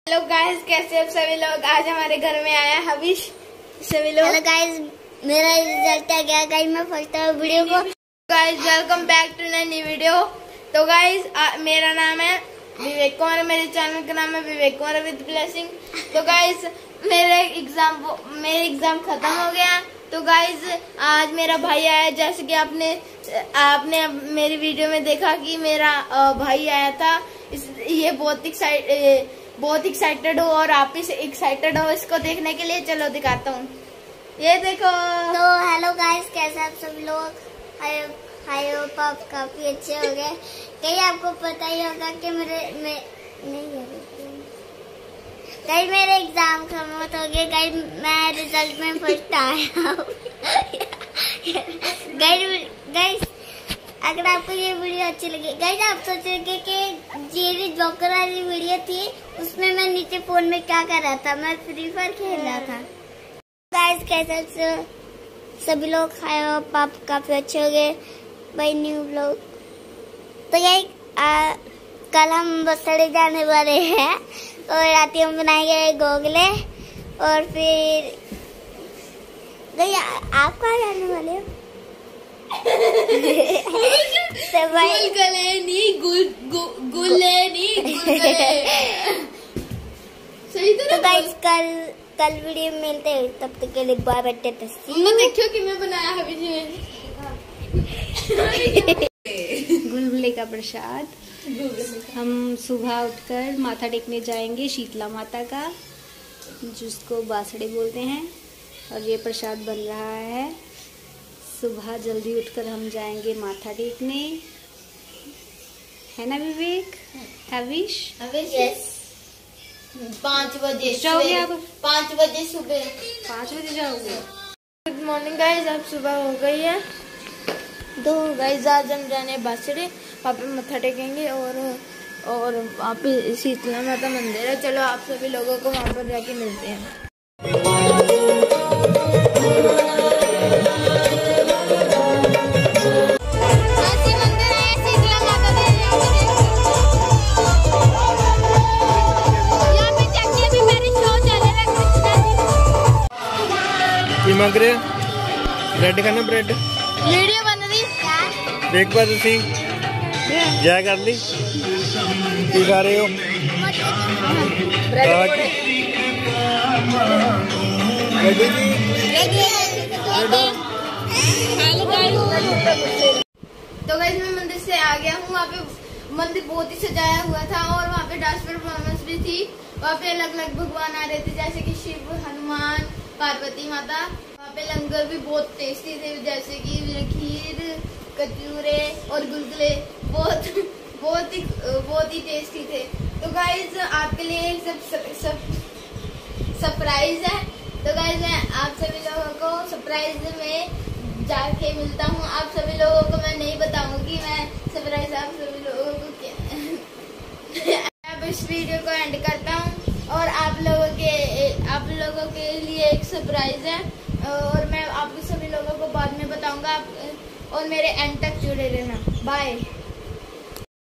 Hello guys, कैसे आप सभी लोग। आज हमारे घर में आया हवीश। सभी लोग हेलो गाइस, मेरा रिजल्ट आ गया गाइस। मैं फर्स्ट टाइम वीडियो को गाइस वेलकम बैक टू नई वीडियो। तो गाइस मेरा नाम है विवेक कुमार, मेरे चैनल का नाम है विवेक कुमार विद ब्लेसिंग। तो गाइस मेरे एग्जाम खत्म हो गया। तो गाइस आज मेरा भाई आया, जैसे कि आपने मेरी वीडियो में देखा कि मेरा भाई आया था। ये बहुत एक्साइटेड हो और आप भी एक्साइटेड हो इसको देखने के लिए। चलो दिखाता हूँ, ये देखो। तो हेलो गाइस, कैसे आप सब लोग। हाय होप आप काफी अच्छे हो गए। कहीं आपको पता ही होगा कि मेरे एग्जाम खत्म हो गए गाइस। मैं रिजल्ट में फर्स्ट आया हूँ। गाइस अगर आपको ये वीडियो अच्छी लगी गाइस, आप सोचेंगे कि ये जोकर वाली वीडियो थी, उसमें मैं नीचे फोन में क्या कर रहा था, मैं फ्री फायर खेल रहा था। गाइस कैसे सभी लोग खाए हो, आप काफी अच्छे हो गए भाई। न्यू व्लॉग तो गाइस कल हम बसड़े जाने वाले हैं और रात हम बनाएंगे गोगले। और फिर गाइस आप कहाँ जाने वाले हो? तो सही तो गाइस कल वीडियो में मिलते हैं, तब तक के लिए बाय बाय। देखियो कि मैं बनाया है गुलगुले का प्रसाद। हम सुबह उठकर माथा टेकने जाएंगे शीतला माता का, जिसको बासड़े बोलते हैं, और ये प्रसाद बन रहा है। सुबह जल्दी उठकर हम जाएंगे माथा टेकने, है ना विवेक? हवीश यस 5 बजे जाओगे आप? 5 बजे सुबह 5 बजे जाओगे? गुड मॉर्निंग गाइस, अब सुबह हो गई है। तो गाइस आज हम जाने बासड़े, वहाँ पे मत्था टेकेंगे और वहाँ पे शीतला माता मंदिर है। चलो आप सभी लोगों को वहाँ पर जाके मिलते हैं। ਮੰਗ ਰਹੇ ਬ੍ਰੈਡ ਖਾਣਾ? ਬ੍ਰੈਡ वीडियो बन रही ਦੇਖ ਪਾ ਤੁਸੀਂ ਜਾ ਕਰ ਲਈ ਕੀ ਖਾ ਰਹੇ ਹੋ? तो गाइस मैं मंदिर से आ गया हूँ। वहाँ पे मंदिर बहुत ही सजाया हुआ था और वहाँ पे डांस परफॉर्मेंस भी थी। वहाँ पे अलग अलग भगवान आ रहे थे, जैसे कि शिव, हनुमान, पार्वती माता। वहाँ पे लंगर भी बहुत टेस्टी थे, जैसे कि खीर, कचूरे और गुलगुले बहुत ही टेस्टी थे। तो गाइस आपके लिए एक सरप्राइज है। तो गाइस मैं आप सभी लोगों को सरप्राइज में जाके मिलता हूँ। आप सभी लोगों को मैं नहीं बताऊंगी, मैं सरप्राइज आप सभी लोगों को क्या अब इस वीडियो को एंड करता हूँ और आप लोगों के लिए एक सरप्राइज है और मैं आपको सभी लोगों को बाद में बताऊंगा। और मेरे एंड तक जुड़े रहना। बाय।